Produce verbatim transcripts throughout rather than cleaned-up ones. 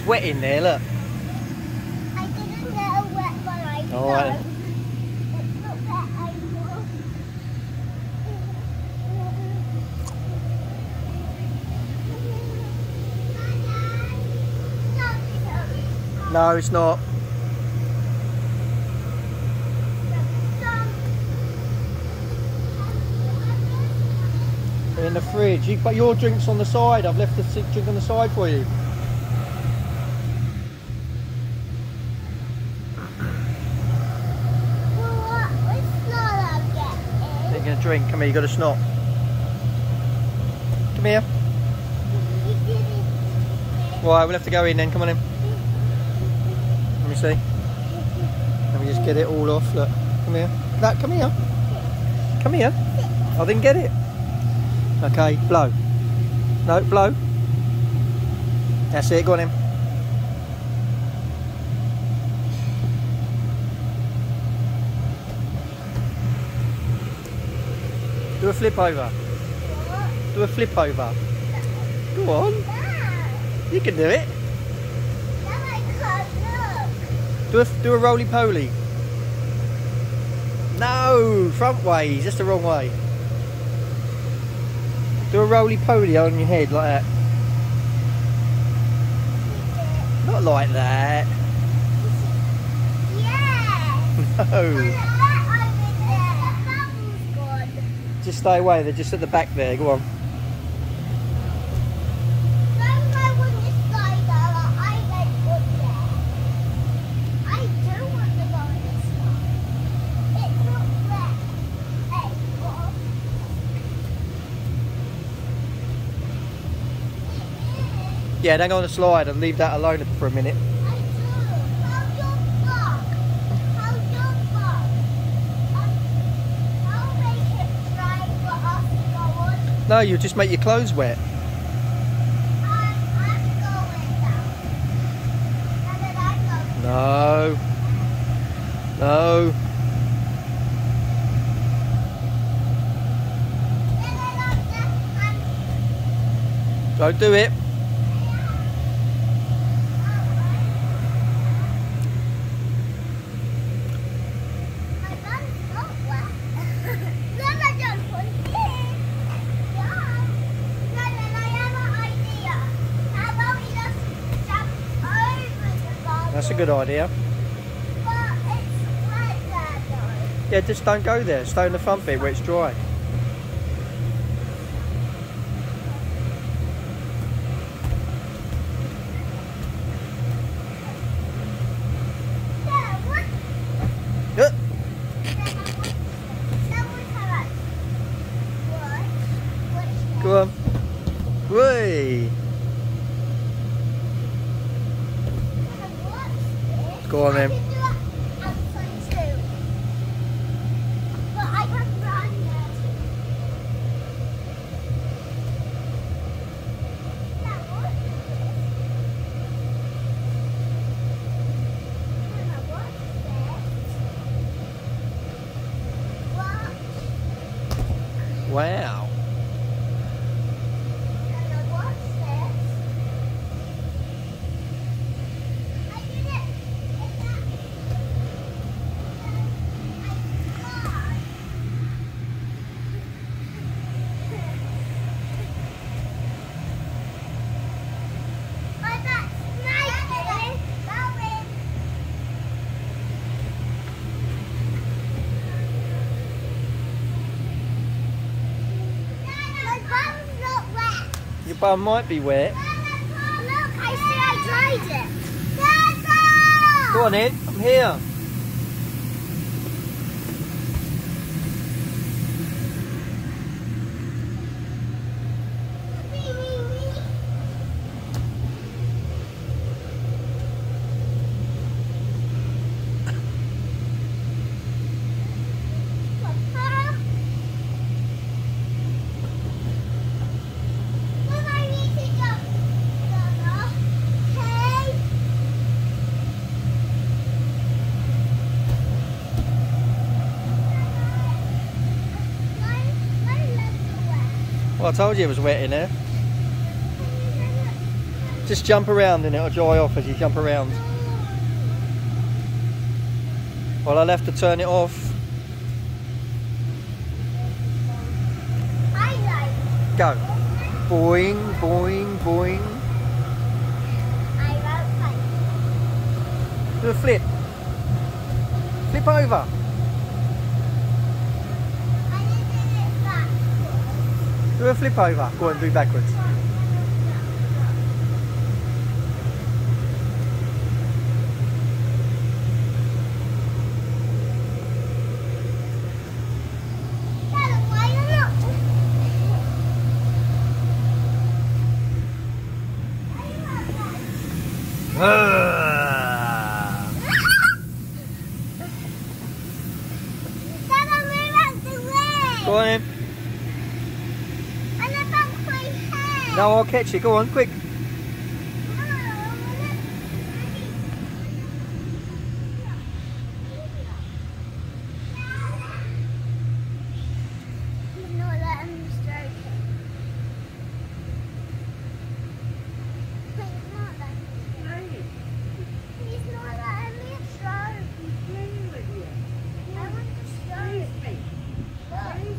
wet in there, look. I didn't get a wet one, I All right. It's not wet anymore. No, it's not. In the fridge. You put your drinks on the side. I've left the drink on the side for you. Well, what? Which snot I'm getting? You're going to drink. Come here, you got a snot. Come here. You didn't. Right, we'll have to go in then. Come on in. Let me see. Let me just get it all off. Look. Come here. No, come here. Come here. I didn't get it. Okay, blow. No, blow. That's it, go on in. Do a flip over. Do a flip over. Go on. You can do it. Do a, do a roly-poly. No, front way, just the wrong way. Do a roly-poly on your head like that. Not like that. Yeah. No. Just stay away, they're just at the back there, go on. Yeah, don't go on the slide and leave that alone for a minute. I do. How's your vlog? How's your vlog? Um, I'll make it dry for us to go on. No, you'll just make your clothes wet. I'm, I'm going now. And then I'm going. No. No. And then I'm just, I'm, Don't do it. That's a good idea. But it's wet there though. Yeah, just don't go there. Stay in the front bit where it's dry. Yeah, what? Yeah. Go on. Whee! Go on then. Wow. Your bum might be wet. Look, I see I dried it. Dada! Go on in, I'm here. My, my legs are wet. Well, I told you it was wet in there. Just jump around and it'll dry off as you jump around. Well, I'll have to turn it off. I like. Go. Boing, boing, boing. I won't fight. Do a flip. Flip over. I did it back. Do a flip over. Go on, do backwards. Ah. Dada, move out the way. Go on in. And about my head. No, I'll catch you. Go on, quick. He's not letting me stroke him. He's not letting me. He's not letting me stroke. I want to stroke. Look.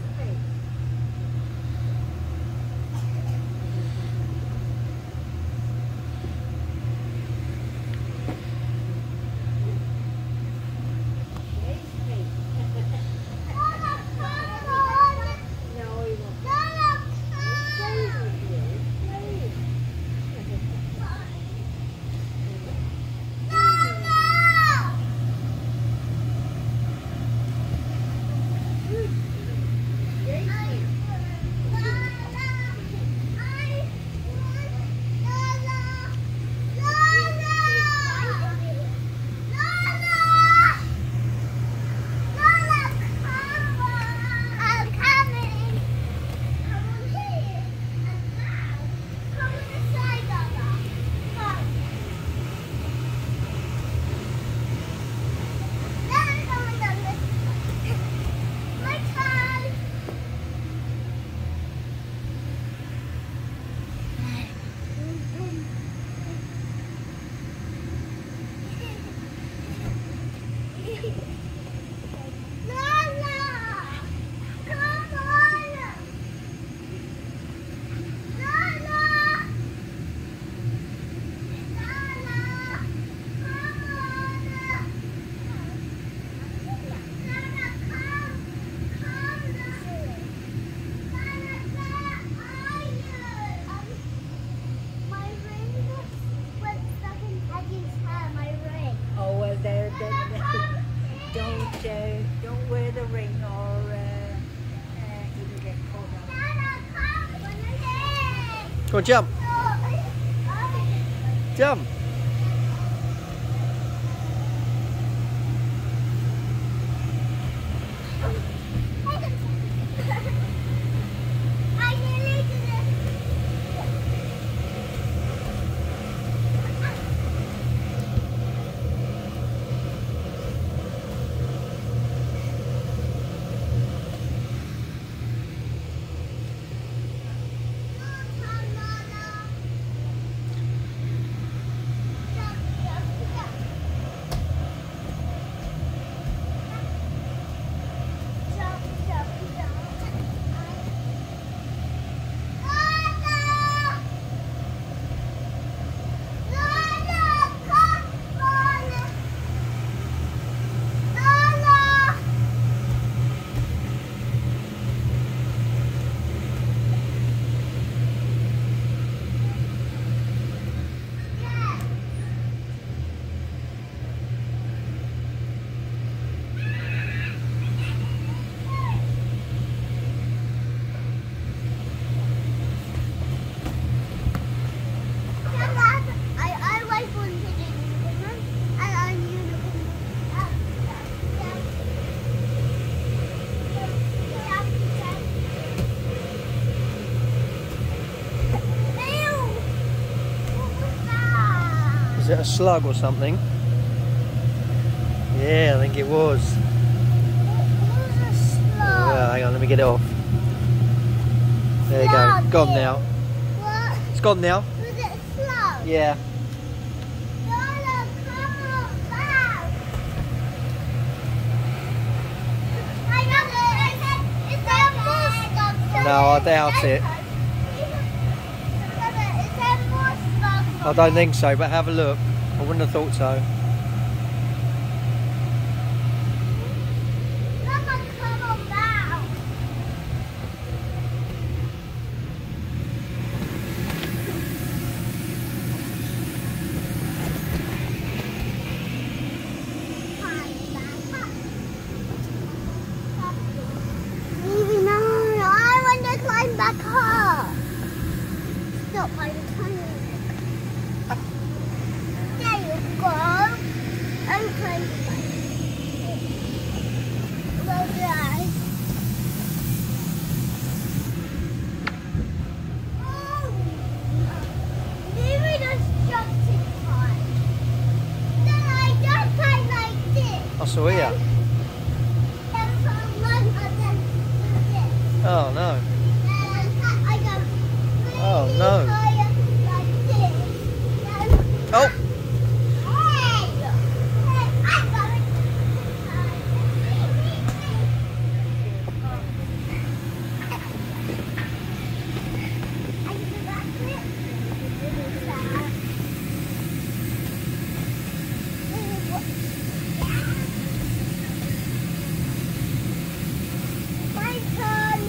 Don't uh, don't wear the ring or uh, uh, you can get caught out. Go on, jump. Jump. Is it a slug or something? Yeah, I think it was. It was a slug. Yeah, hang on, let me get it off. There you go. Slug, Gone yeah. now. What? It's gone now. Was it a slug? Yeah. Lola, come on back. I know. Is there more slugs? No, I doubt it. Is there more slugs? I don't think so, but have a look. I wouldn't have thought so. Lola, come on back. Maybe no, I want to climb back up. Stop, I'm trying. There you go. I'm trying to climb. Well done. Oh, maybe just jumped in time. Then I just climb like this. I saw you. Then someone and then do this. Oh no. And I go Oh, really no. high like this. Then Oh! hey, hey, I got it. I can do that flip. My turn.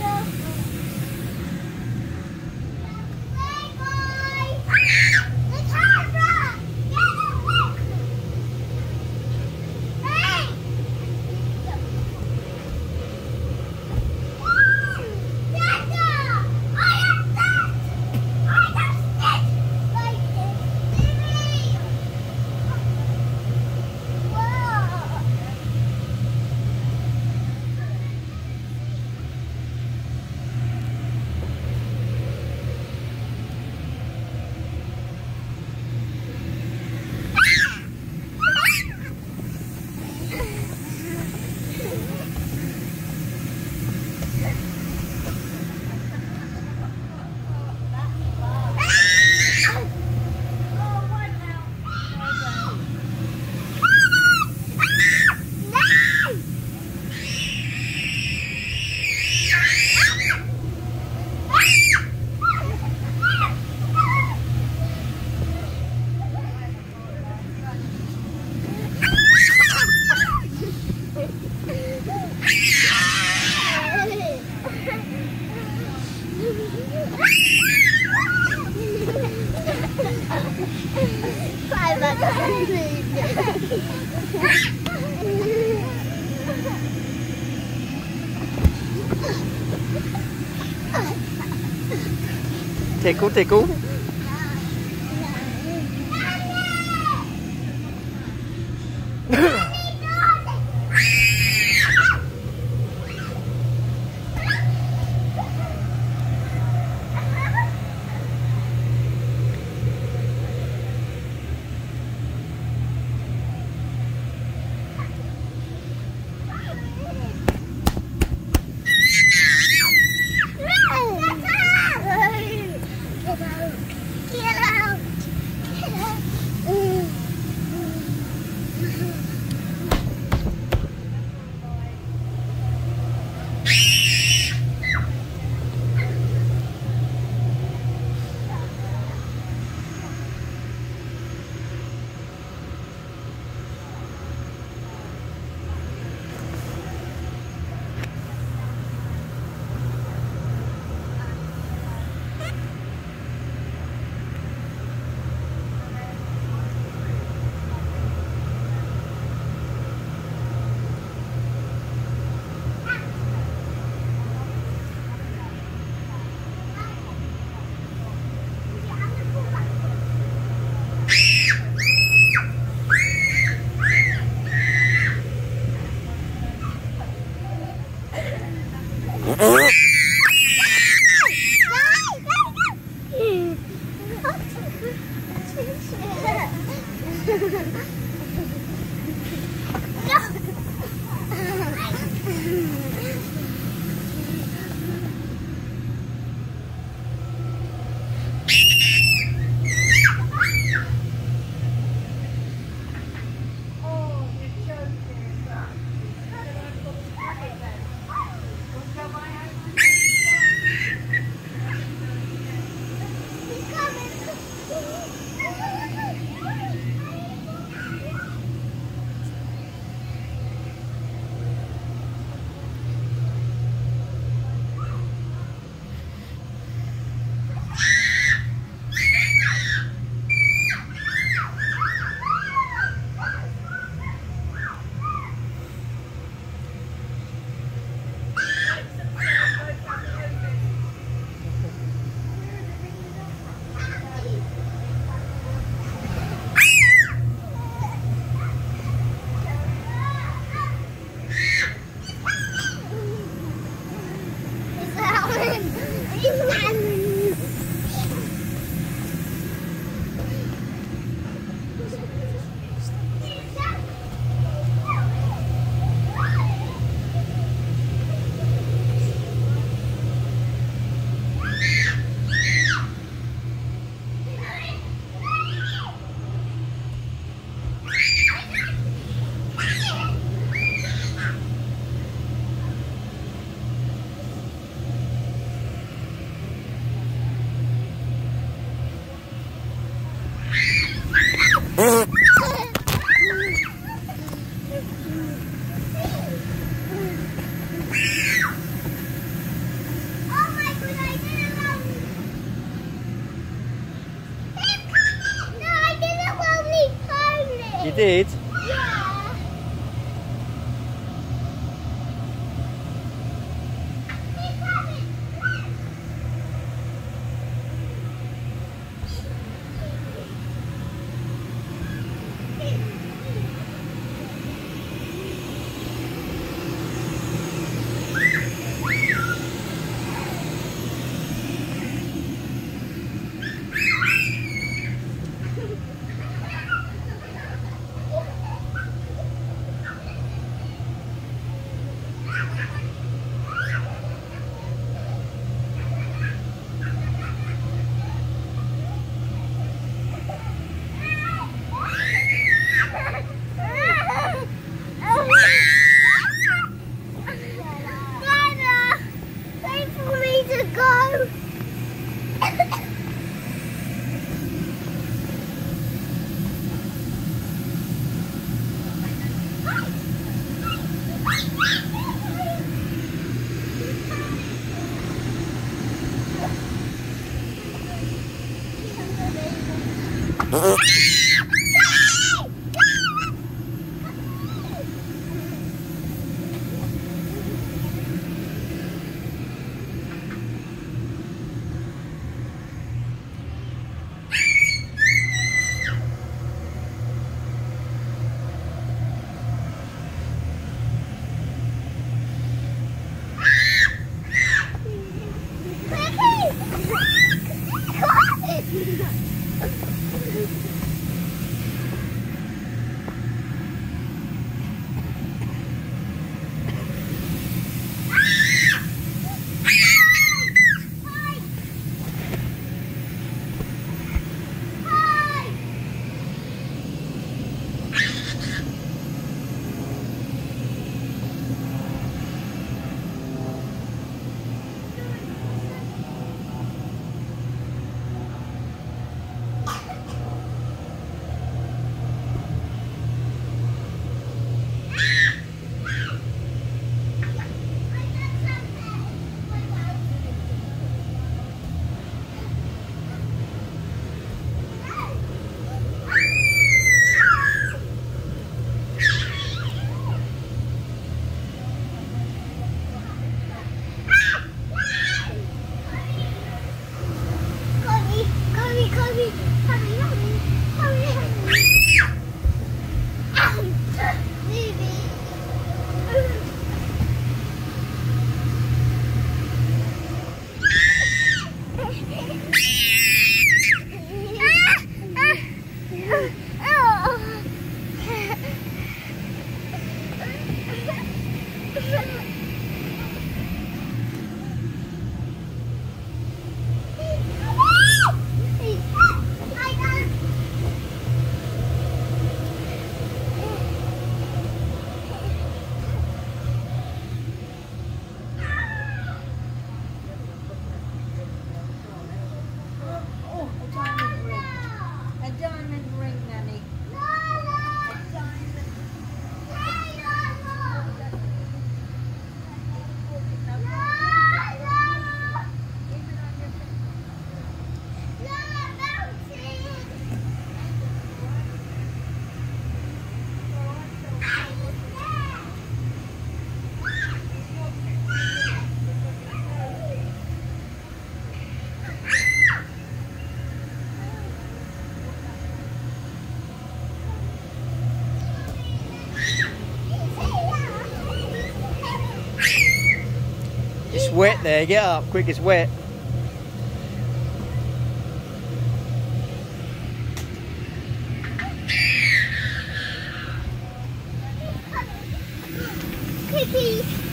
Bye bye. The camera. Get away. Hey. Dada, I am that. I am it. Like this. Baby. Whoa. Climb back up, Tickle, tickle. did? Yeah. He's coming. Dada, wait for me to go. It's wet there, get up, quick, it's wet. Cookie.